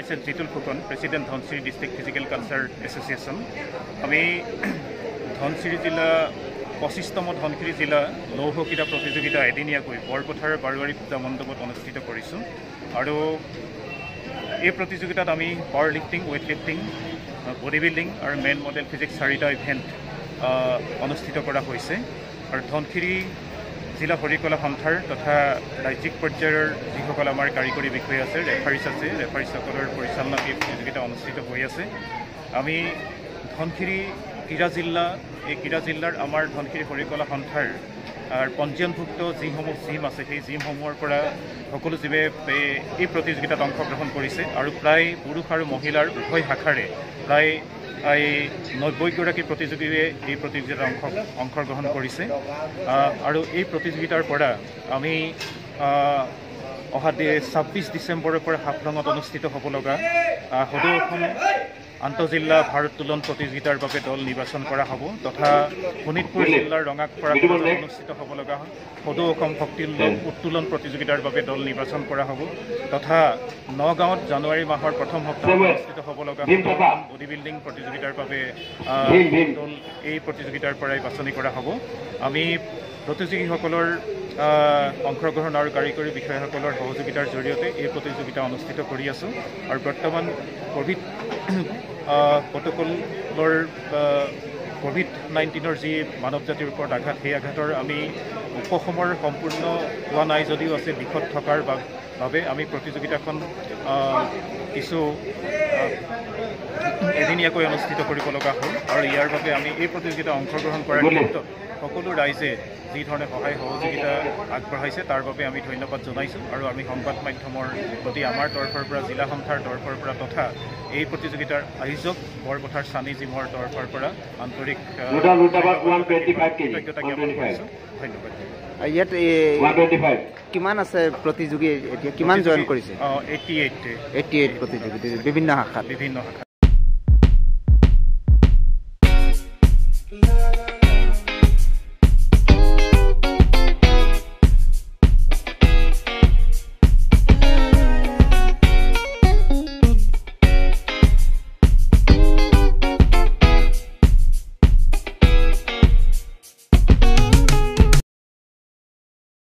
Myself Jitul Fukan, President Dhonsiri District Physical Culture Association. আমি ধনচিৰি জিলা 25তম ধনচিৰি জিলা লৌহ ক্ৰীড়া প্ৰতিযোগিতা এদিনীয়াকৈ বৰপথাৰ বাৰুৱাৰী পূজা মণ্ডপত অনুষ্ঠিত কৰিছোঁ আৰু এই প্ৰতিযোগিতাত আমি power lifting, weight lifting, body building আৰু মেন মডেল ফিজিক্স 4টা ইভেণ্ট অনুষ্ঠিত কৰা হৈছে আৰু ধনচিৰি জিলা হৰিকলা সন্থাৰ তথা ৰাজ্যিক পৰ্যায়ৰ যিসকল আমাৰ কাৰিকৰী বিষয় আছে ৰেফাৰীসকলৰ পৰিচালনাত এই প্ৰতিযোগিতা অনুষ্ঠিত হৈ আছে। আমি ধনচিৰি ক্ৰীড়া জিলা এই ক্ৰীড়া জিলাৰ আমাৰ ধনচিৰি হৰিকলা সন্থাৰ পঞ্জীয়নভুক্ত যিসমূহ জিম আছে সেই জিমসমূহৰ পৰা সকলো জীৱে এই প্ৰতিযোগিতাত অংশগ্ৰহণ কৰিছে আৰু প্ৰায় পুৰুষ আৰু মহিলাৰ উভয় শাখাৰে প্ৰায় 90গৰাকী প্ৰতিযোগীয়ে এই প্ৰতিযোগিতাত অংশগ্ৰহণ কৰিছে আৰু এই প্ৰতিযোগিতাৰ পৰা আমি অহা 26 ডিচেম্বৰৰ পৰা হাফলঙত অনুষ্ঠিত হ'ব লগা সদৌ অসম আন্তঃজিলা ভাৰোত্তোলন প্ৰতিযোগিতাৰ বাবে দল নিৰ্বাচন কৰা হ'ব তথা শোণিতপুৰ জিলাৰ ৰঙাপাৰা অনুষ্ঠিত হ'ব লগা সদৌ অসম শক্তি উত্তোলন প্ৰতিযোগিতাৰ বাবে দল নিৰ্বাচন কৰা হ'ব তথা নগাঁৱত জানুৱাৰী মাহৰ প্ৰথম সপ্তাহত অনুষ্ঠিত হ'ব লগা বডি বিল্ডিং প্ৰতিযোগিতাৰ বাবে দল এই প্ৰতিযোগিতাৰ পৰাই বাছনি কৰা হ'ব। আমি প্ৰতিযোগীসকলৰ অংশগ্ৰহণ আৰু কাৰিকৰী বিষয়াসকলৰ সহযোগিতাৰ জৰিয়তে এই প্ৰতিযোগিতা অনুষ্ঠিত কৰি আছোঁ আৰু বৰ্তমান ক'ভিড প্ৰট'কলৰ COVID-19 যি মানৱ জাতিৰ ওপৰত আঘাত সেই আঘাতৰ আমি উপশমৰ সম্পূৰ্ণ হোৱা নাই যদিও আছে দিশত থকাৰ বাবে আমি প্ৰতিযোগিতাখন কিছু এদিনীয়াকৈ অনুষ্ঠিত কৰিব লগা হ'ল আৰু ইয়াৰ বাবে আমি এই প্ৰতিযোগিতা অংশগ্ৰহণ কৰাৰ ক্ষেত্ৰত সকলো ৰাইজে যি ধৰণে সহায় সহযোগিতা আগবঢ়াইছে তাৰ বাবে আমি ধন্যবাদ জনাইছোঁ আৰু আমি সংবাদ মাধ্যমৰ প্ৰতি আমাৰ তৰফৰ পৰা জিলা সন্থাৰ তৰফৰ পৰা তথা এই প্ৰতিযোগিতাৰ আয়োজক বৰপথাৰ চানি জিমৰ তৰফৰ পৰা আন্তৰিক কৃতজ্ঞতা জ্ঞাপন কৰিছোঁ। ধন্যবাদ। ইয়াত কিমান আছে প্ৰতিযোগী এতিয়া কিমান জইন কৰিছে? 88 প্ৰতিযোগী বিভিন্ন শাখাত।